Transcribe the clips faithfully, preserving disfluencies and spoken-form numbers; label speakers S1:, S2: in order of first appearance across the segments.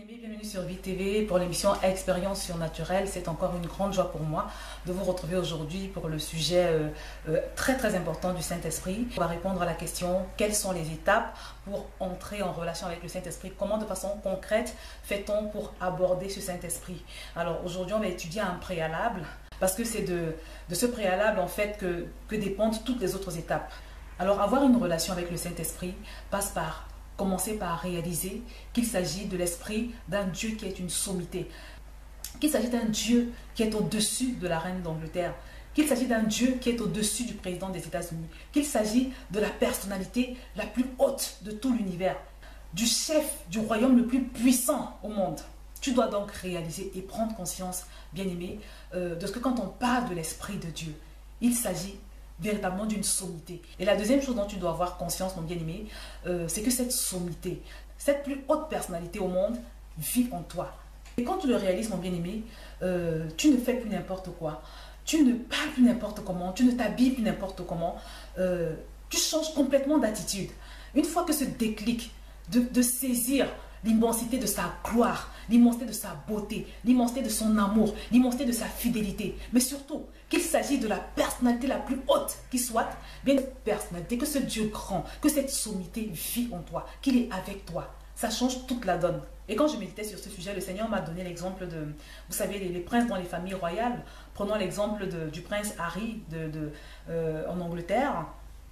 S1: Bien-aimés, bienvenue sur V T V pour l'émission Expérience surnaturelle. C'est encore une grande joie pour moi de vous retrouver aujourd'hui pour le sujet euh, euh, très très important du Saint-Esprit. On va répondre à la question: quelles sont les étapes pour entrer en relation avec le Saint-Esprit? Comment de façon concrète fait-on pour aborder ce Saint-Esprit? Alors aujourd'hui on va étudier un préalable parce que c'est de, de ce préalable en fait que, que dépendent toutes les autres étapes. Alors avoir une relation avec le Saint-Esprit passe par commencer par réaliser qu'il s'agit de l'esprit d'un Dieu qui est une sommité, qu'il s'agit d'un Dieu qui est au-dessus de la reine d'Angleterre, qu'il s'agit d'un Dieu qui est au-dessus du président des États-Unis, qu'il s'agit de la personnalité la plus haute de tout l'univers, du chef du royaume le plus puissant au monde. Tu dois donc réaliser et prendre conscience, bien-aimé, euh, de ce que quand on parle de l'esprit de Dieu, il s'agit véritablement d'une sommité. Et la deuxième chose dont tu dois avoir conscience, mon bien-aimé, euh, c'est que cette sommité, cette plus haute personnalité au monde, vit en toi. Et quand tu le réalises, mon bien-aimé, euh, tu ne fais plus n'importe quoi, tu ne parles plus n'importe comment, tu ne t'habilles plus n'importe comment, euh, tu changes complètement d'attitude. Une fois que ce déclic de, de saisir l'immensité de sa gloire, l'immensité de sa beauté, l'immensité de son amour, l'immensité de sa fidélité, mais surtout qu'il s'agit de la personnalité la plus haute qui soit, bien cette personnalité, que ce Dieu grand, que cette sommité vit en toi, qu'il est avec toi. Ça change toute la donne. Et quand je méditais sur ce sujet, le Seigneur m'a donné l'exemple de, vous savez, les, les princes dans les familles royales. Prenons l'exemple du prince Harry de, de, euh, en Angleterre.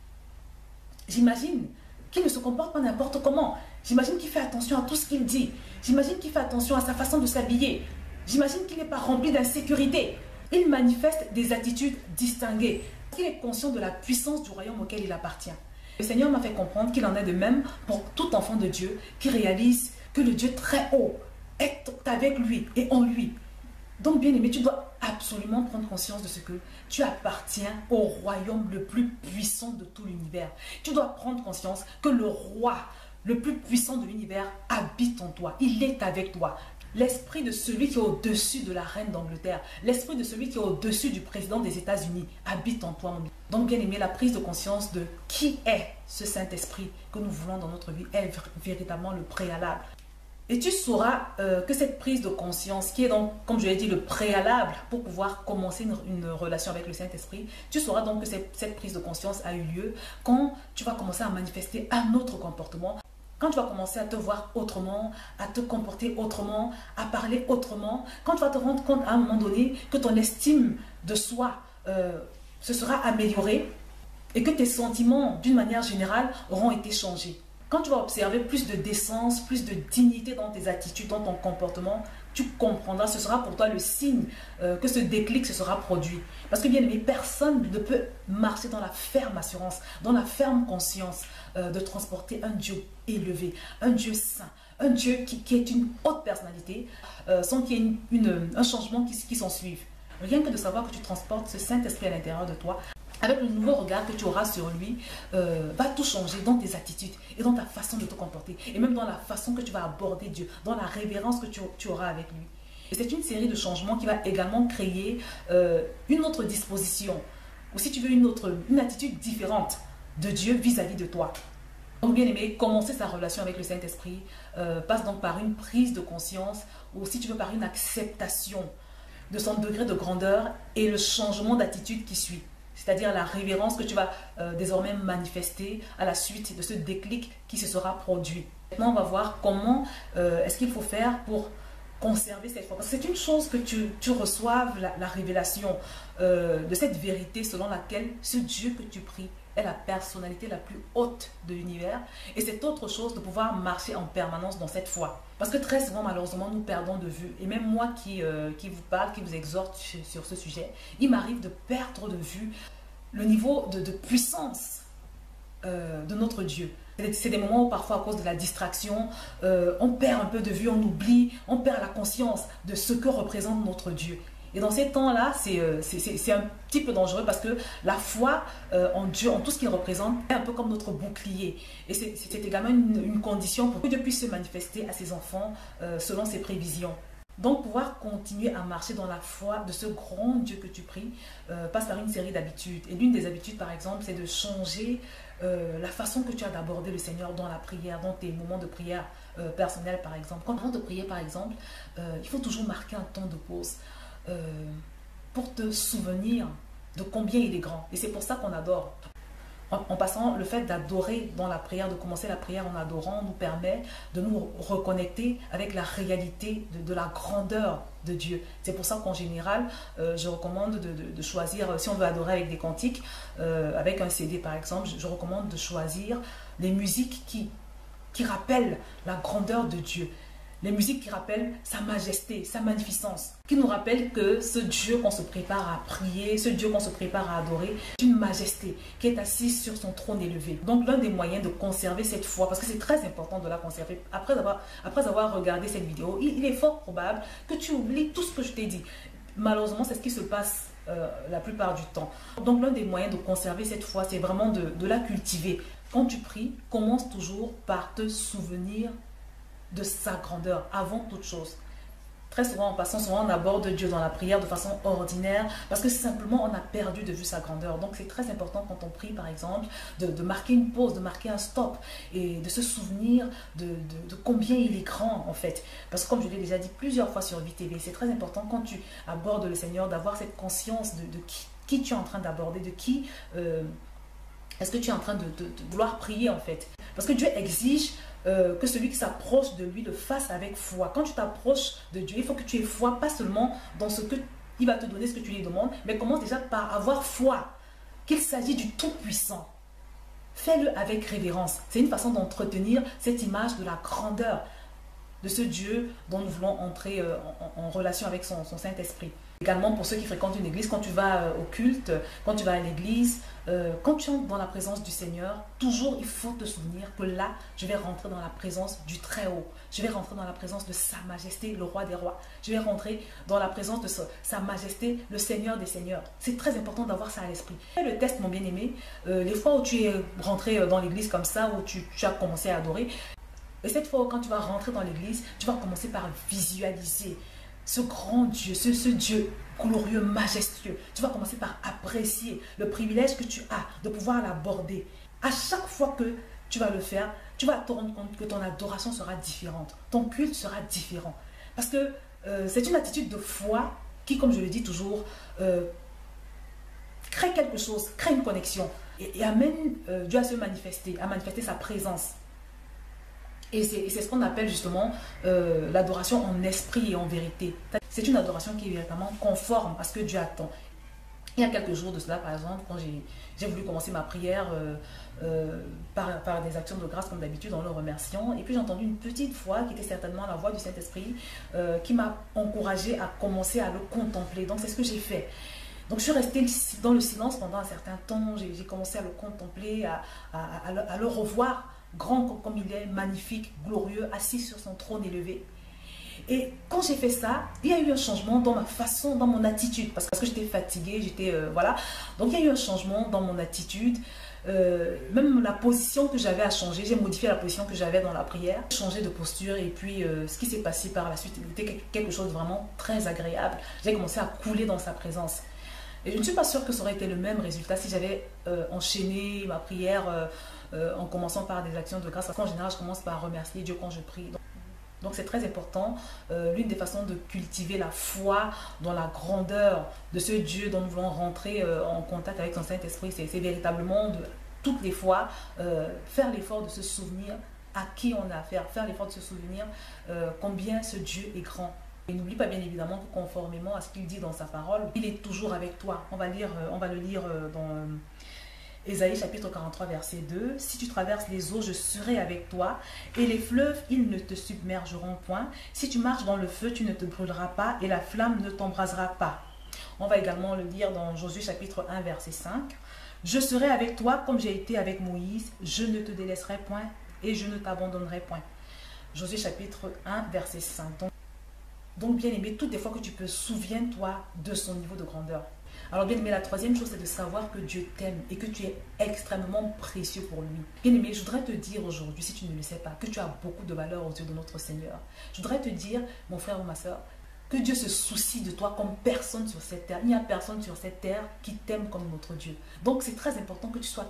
S1: J'imagine qu'il ne se comporte pas n'importe comment. J'imagine qu'il fait attention à tout ce qu'il dit. J'imagine qu'il fait attention à sa façon de s'habiller. J'imagine qu'il n'est pas rempli d'insécurité. Il manifeste des attitudes distinguées. Il est conscient de la puissance du royaume auquel il appartient. Le Seigneur m'a fait comprendre qu'il en est de même pour tout enfant de Dieu qui réalise que le Dieu très haut est avec lui et en lui. Donc, bien aimé, tu dois absolument prendre conscience de ce que tu appartiens au royaume le plus puissant de tout l'univers. Tu dois prendre conscience que le roi le plus puissant de l'univers habite en toi. Il est avec toi. L'esprit de celui qui est au-dessus de la reine d'Angleterre, l'esprit de celui qui est au-dessus du président des États-Unis habite en toi. Donc, bien aimé, la prise de conscience de qui est ce Saint-Esprit que nous voulons dans notre vie est véritablement le préalable. Et tu sauras euh, que cette prise de conscience, qui est donc, comme je l'ai dit, le préalable pour pouvoir commencer une, une relation avec le Saint-Esprit, tu sauras donc que cette, cette prise de conscience a eu lieu quand tu vas commencer à manifester un autre comportement, quand tu vas commencer à te voir autrement, à te comporter autrement, à parler autrement, quand tu vas te rendre compte à un moment donné que ton estime de soi euh, se sera améliorée et que tes sentiments, d'une manière générale, auront été changés. Quand tu vas observer plus de décence, plus de dignité dans tes attitudes, dans ton comportement, tu comprendras, ce sera pour toi le signe euh, que ce déclic se sera produit. Parce que bien aimé, personne ne peut marcher dans la ferme assurance, dans la ferme conscience euh, de transporter un Dieu élevé, un Dieu saint, un Dieu qui, qui est une haute personnalité, euh, sans qu'il y ait une, une, un changement qui, qui s'en suive. Rien que de savoir que tu transportes ce Saint-Esprit à l'intérieur de toi, avec le nouveau regard que tu auras sur lui, euh, va tout changer dans tes attitudes et dans ta façon de te comporter. Et même dans la façon que tu vas aborder Dieu, dans la révérence que tu, tu auras avec lui. Et c'est une série de changements qui va également créer euh, une autre disposition. Ou si tu veux, une autre, une attitude différente de Dieu vis-à-vis de toi. Donc bien aimé, commencer sa relation avec le Saint-Esprit euh, passe donc par une prise de conscience, ou si tu veux, par une acceptation de son degré de grandeur et le changement d'attitude qui suit. C'est-à-dire la révérence que tu vas euh, désormais manifester à la suite de ce déclic qui se sera produit. Maintenant, on va voir comment euh, est-ce qu'il faut faire pour conserver cette foi. Parce que c'est une chose que tu, tu reçoives la, la révélation euh, de cette vérité selon laquelle ce Dieu que tu pries est la personnalité la plus haute de l'univers. Et c'est autre chose de pouvoir marcher en permanence dans cette foi. Parce que très souvent, malheureusement, nous perdons de vue. Et même moi qui, euh, qui vous parle, qui vous exhorte sur, sur ce sujet, il m'arrive de perdre de vue le niveau de, de puissance euh, de notre Dieu. C'est des moments où parfois, à cause de la distraction, euh, on perd un peu de vue, on oublie, on perd la conscience de ce que représente notre Dieu. Et dans ces temps-là, c'est euh, un petit peu dangereux parce que la foi euh, en Dieu, en tout ce qu'il représente, est un peu comme notre bouclier. Et c'est également une, une condition pour que Dieu puisse se manifester à ses enfants euh, selon ses prévisions. Donc, pouvoir continuer à marcher dans la foi de ce grand Dieu que tu pries euh, passe par une série d'habitudes. Et l'une des habitudes, par exemple, c'est de changer euh, la façon que tu as d'aborder le Seigneur dans la prière, dans tes moments de prière euh, personnels par exemple. Quand avant de prier par exemple, euh, il faut toujours marquer un temps de pause euh, pour te souvenir de combien il est grand. Et c'est pour ça qu'on adore. En passant, le fait d'adorer dans la prière, de commencer la prière en adorant, nous permet de nous reconnecter avec la réalité de, de la grandeur de Dieu. C'est pour ça qu'en général, euh, je recommande de, de, de choisir, si on veut adorer avec des cantiques, euh, avec un C D par exemple, je, je recommande de choisir les musiques qui, qui rappellent la grandeur de Dieu. Les musiques qui rappellent sa majesté, sa magnificence, qui nous rappellent que ce Dieu qu'on se prépare à prier, ce Dieu qu'on se prépare à adorer, est une majesté qui est assise sur son trône élevé. Donc l'un des moyens de conserver cette foi, parce que c'est très important de la conserver, après avoir, après avoir regardé cette vidéo, il, il est fort probable que tu oublies tout ce que je t'ai dit. Malheureusement, c'est ce qui se passe euh, la plupart du temps. Donc l'un des moyens de conserver cette foi, c'est vraiment de, de la cultiver. Quand tu pries, commence toujours par te souvenir de sa grandeur avant toute chose. Très souvent, en passant, souvent on aborde Dieu dans la prière de façon ordinaire parce que simplement on a perdu de vue sa grandeur. Donc c'est très important quand on prie par exemple de, de marquer une pause, de marquer un stop et de se souvenir de, de, de combien il est grand en fait. Parce que comme je l'ai déjà dit plusieurs fois sur V T V, c'est très important quand tu abordes le Seigneur d'avoir cette conscience de, de qui, qui tu es en train d'aborder, de qui euh, est-ce que tu es en train de, de, de vouloir prier en fait. Parce que Dieu exige Euh, que celui qui s'approche de lui le fasse avec foi. Quand tu t'approches de Dieu, il faut que tu aies foi, pas seulement dans ce que il va te donner, ce que tu lui demandes, mais commence déjà par avoir foi qu'il s'agit du Tout-Puissant. Fais-le avec révérence. C'est une façon d'entretenir cette image de la grandeur de ce Dieu dont nous voulons entrer euh, en, en relation avec son, son Saint-Esprit. Également pour ceux qui fréquentent une église, quand tu vas euh, au culte, quand tu vas à l'église, euh, quand tu entres dans la présence du Seigneur, toujours il faut te souvenir que là, je vais rentrer dans la présence du Très-Haut. Je vais rentrer dans la présence de Sa Majesté, le Roi des Rois. Je vais rentrer dans la présence de Sa Majesté, le Seigneur des Seigneurs. C'est très important d'avoir ça à l'esprit. Fais le test, mon bien-aimé, euh, les fois où tu es rentré dans l'église comme ça, où tu, tu as commencé à adorer, et cette fois, quand tu vas rentrer dans l'église, tu vas commencer par visualiser ce grand Dieu, ce, ce Dieu glorieux, majestueux. Tu vas commencer par apprécier le privilège que tu as de pouvoir l'aborder. À chaque fois que tu vas le faire, tu vas te rendre compte que ton adoration sera différente. Ton culte sera différent. Parce que euh, c'est une attitude de foi qui, comme je le dis toujours, euh, crée quelque chose, crée une connexion et, et amène euh, Dieu à se manifester, à manifester sa présence. Et c'est ce qu'on appelle justement euh, l'adoration en esprit et en vérité. C'est une adoration qui est véritablement conforme à ce que Dieu attend. Il y a quelques jours de cela, par exemple, quand j'ai voulu commencer ma prière euh, euh, par, par des actions de grâce, comme d'habitude, en le remerciant. Et puis j'ai entendu une petite voix, qui était certainement la voix du Saint-Esprit, euh, qui m'a encouragée à commencer à le contempler. Donc c'est ce que j'ai fait. Donc je suis restée dans le silence pendant un certain temps. J'ai commencé à le contempler, à, à, à, le, à le revoir. Grand comme il est, magnifique, glorieux, assis sur son trône élevé. Et quand j'ai fait ça, il y a eu un changement dans ma façon, dans mon attitude. Parce que j'étais fatiguée, j'étais... Euh, voilà. Donc il y a eu un changement dans mon attitude. Euh, même la position que j'avais à changer, j'ai modifié la position que j'avais dans la prière. J'ai changé de posture et puis euh, ce qui s'est passé par la suite, c'était quelque chose de vraiment très agréable. J'ai commencé à couler dans sa présence. Et je ne suis pas sûre que ça aurait été le même résultat si j'avais euh, enchaîné ma prière euh, euh, en commençant par des actions de grâce. Parce qu'en général, je commence par remercier Dieu quand je prie. Donc c'est très important. Euh, L'une des façons de cultiver la foi dans la grandeur de ce Dieu dont nous voulons rentrer euh, en contact avec son Saint-Esprit, c'est véritablement de toutes les fois euh, faire l'effort de se souvenir à qui on a affaire, faire l'effort de se souvenir euh, combien ce Dieu est grand. Et n'oublie pas bien évidemment que conformément à ce qu'il dit dans sa parole, il est toujours avec toi. On va, lire, on va le lire dans Ésaïe chapitre quarante-trois verset deux. Si tu traverses les eaux, je serai avec toi et les fleuves, ils ne te submergeront point. Si tu marches dans le feu, tu ne te brûleras pas et la flamme ne t'embrasera pas. On va également le lire dans Josué chapitre un verset cinq. Je serai avec toi comme j'ai été avec Moïse, je ne te délaisserai point et je ne t'abandonnerai point. Josué chapitre un verset cinq. Donc, Donc, bien aimé, toutes les fois que tu peux, souviens-toi de son niveau de grandeur. Alors, bien aimé, la troisième chose, c'est de savoir que Dieu t'aime et que tu es extrêmement précieux pour lui. Bien aimé, je voudrais te dire aujourd'hui, si tu ne le sais pas, que tu as beaucoup de valeur aux yeux de notre Seigneur. Je voudrais te dire, mon frère ou ma soeur, que Dieu se soucie de toi comme personne sur cette terre. Il n'y a personne sur cette terre qui t'aime comme notre Dieu. Donc, c'est très important que tu sois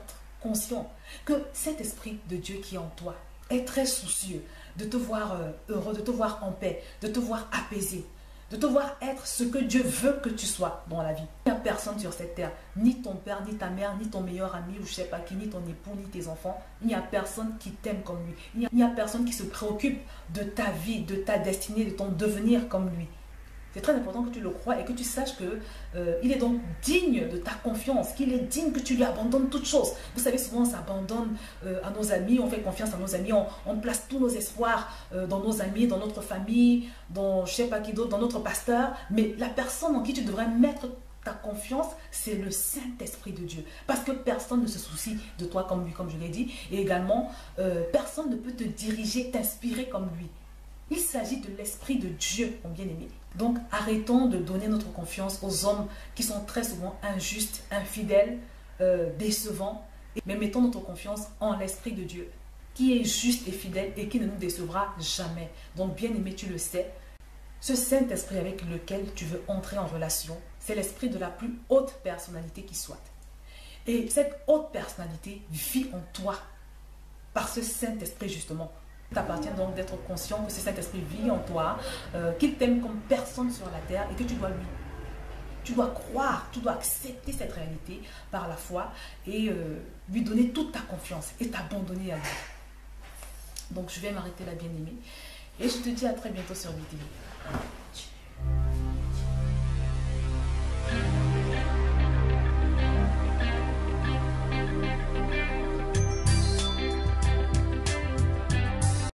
S1: conscient que cet esprit de Dieu qui est en toi est très soucieux de te voir euh, heureux, de te voir en paix, de te voir apaisé, de te voir être ce que Dieu veut que tu sois dans la vie. Il n'y a personne sur cette terre, ni ton père, ni ta mère, ni ton meilleur ami, ou je ne sais pas qui, ni ton époux, ni tes enfants. Il n'y a personne qui t'aime comme lui. Il n'y a, a personne qui se préoccupe de ta vie, de ta destinée, de ton devenir comme lui. C'est très important que tu le crois et que tu saches qu'il euh, est donc digne de ta confiance, qu'il est digne que tu lui abandonnes toutes choses. Vous savez, souvent on s'abandonne euh, à nos amis, on fait confiance à nos amis, on, on place tous nos espoirs euh, dans nos amis, dans notre famille, dans je ne sais pas qui d'autre, dans notre pasteur. Mais la personne en qui tu devrais mettre ta confiance, c'est le Saint-Esprit de Dieu. Parce que personne ne se soucie de toi comme lui, comme je l'ai dit. Et également, euh, personne ne peut te diriger, t'inspirer comme lui. Il s'agit de l'Esprit de Dieu, mon bien-aimé. Donc, arrêtons de donner notre confiance aux hommes qui sont très souvent injustes, infidèles, euh, décevants. Mais mettons notre confiance en l'Esprit de Dieu, qui est juste et fidèle et qui ne nous décevra jamais. Donc, bien-aimé, tu le sais, ce Saint-Esprit avec lequel tu veux entrer en relation, c'est l'esprit de la plus haute personnalité qui soit. Et cette haute personnalité vit en toi par ce Saint-Esprit justement. Il t'appartient donc d'être conscient que ce Saint-Esprit vit en toi, euh, qu'il t'aime comme personne sur la terre et que tu dois lui, tu dois croire, tu dois accepter cette réalité par la foi et euh, lui donner toute ta confiance et t'abandonner à lui. Donc je vais m'arrêter là, bien-aimé, et je te dis à très bientôt sur vidéo.